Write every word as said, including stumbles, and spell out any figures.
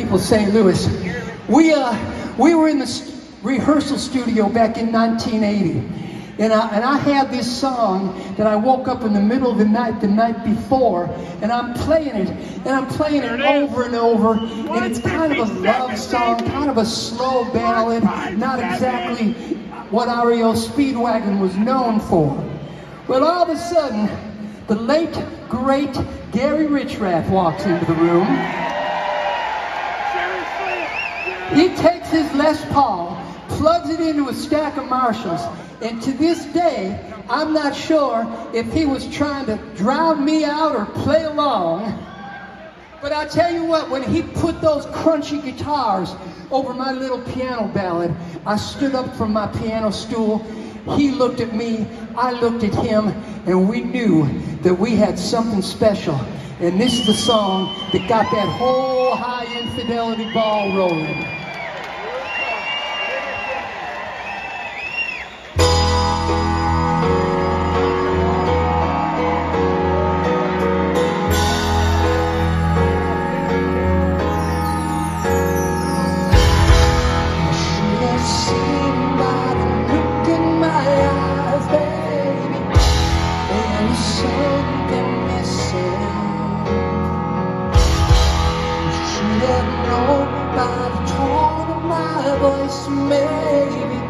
beautiful Saint Louis. We, uh, we were in the st rehearsal studio back in nineteen eighty. And I, and I had this song that I woke up in the middle of the night the night before, and I'm playing it, and I'm playing it over and over, and it's kind of a love song, kind of a slow ballad, not exactly what R E O Speedwagon was known for. Well, all of a sudden, the late, great Gary Richrath walks into the room. He takes his Les Paul, plugs it into a stack of Marshalls, and to this day, I'm not sure if he was trying to drown me out or play along. But I'll tell you what, when he put those crunchy guitars over my little piano ballad, I stood up from my piano stool. He looked at me, I looked at him, and we knew that we had something special. And this is the song that got that whole high infidelity ball rolling. By the tone of my voice, maybe